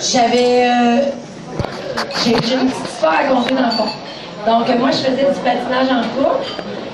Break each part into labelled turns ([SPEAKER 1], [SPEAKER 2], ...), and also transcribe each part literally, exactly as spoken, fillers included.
[SPEAKER 1] j'avais... Euh, j'ai une petite histoire à compter dans le fond. Donc, euh, moi, je faisais du patinage en couple.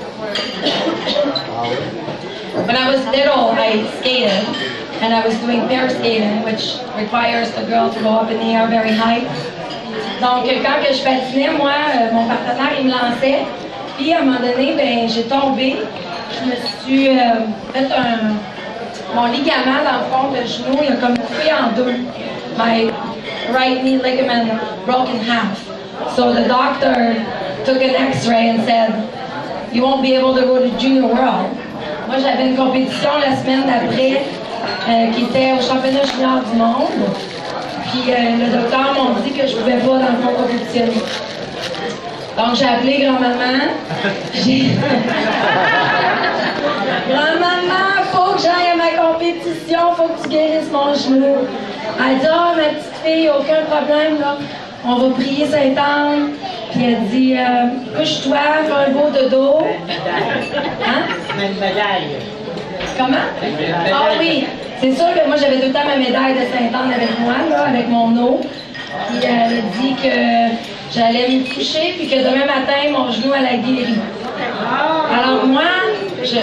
[SPEAKER 1] When I was little, I skated, and I was doing pair skating, which requires the girl to go up in the air very high. Donc, euh, quand que je patinais, moi, euh, mon partenaire, il me lançait. Puis, à un moment donné, ben, j'ai tombé. Je me suis euh, fait un... Mon ligament, dans le fond, de genou, il a comme coupé en deux. My right knee ligament broke in half. So the doctor took an x-ray and said, you won't be able to go to Junior World. Moi, j'avais une compétition la semaine d'après euh, qui était au championnat junior du monde. Puis euh, le docteur m'a dit que je pouvais pas, dans le fond, compétitionner. Donc, j'ai appelé grand-maman. J'ai... Grand-maman, faut que j'aille à ma compétition, faut que tu guérisses mon genou. Elle dit, oh, ma petite fille, aucun problème, là. On va prier Sainte-Anne. Puis elle dit, euh, couche-toi, fais un beau dodo. Hein?
[SPEAKER 2] Une médaille.
[SPEAKER 1] Comment? Ah oui, c'est sûr que moi j'avais tout le temps ma médaille de Sainte-Anne avec moi, là, avec mon eau. Puis elle a dit que j'allais me coucher, puis que demain matin, mon genou allait guérir. Alors moi, je...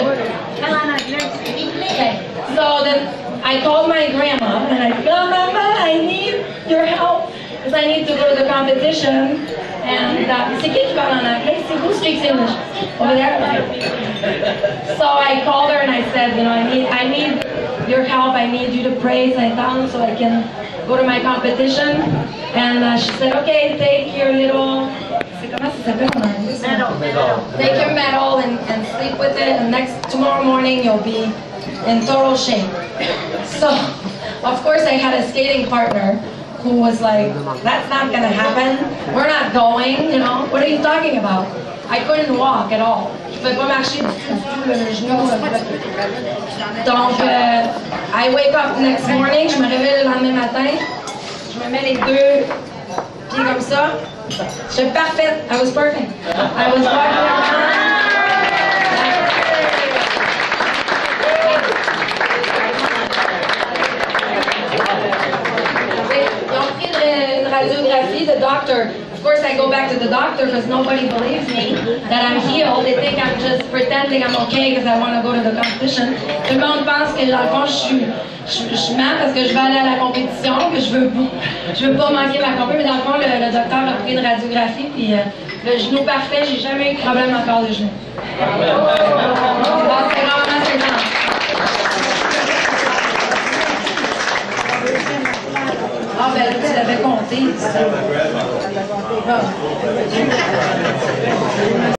[SPEAKER 1] Okay. So then I called my grandma, and I said, Grandma, I need your help. Because I need to go to the competition. And uh, c'est qui qui parle en anglais? C'est who speaks English? Over there? Okay. So I called her and I said, you know, I need, I need your help. I need you to pray Sainte-Anne so I can go to my competition. And uh, she said, okay, take your little, comment ça s'appelle en anglais? Medal. Take your medal and, and sleep with it. And next, tomorrow morning you'll be in total shape. So, of course, I had a skating partner who was like, that's not gonna happen. We're not going, you know. What are you talking about? I couldn't walk at all. Je pouvais pas marcher du tout, le genou. Donc, euh, I wake up next morning, je me réveille le lendemain matin, je me mets les deux pieds comme ça. J'étais parfaite. I was perfect. I was walking around. Radiographie, the doctor, of course I go back to the doctor because nobody believes me that I'm healed. They think I'm just pretending I'm okay because I want to go to the competition. Tout le monde pense que dans le fond je suis, je, je mens parce que je veux aller à la compétition, que je veux pas, je veux pas manquer ma compétition. Mais dans le fond, le, le docteur a pris une radiographie puis euh, le genou parfait, j'ai jamais eu de problème encore de genou. Donc c'est vraiment c'est grand. Ah, ben, tu l'avais compté.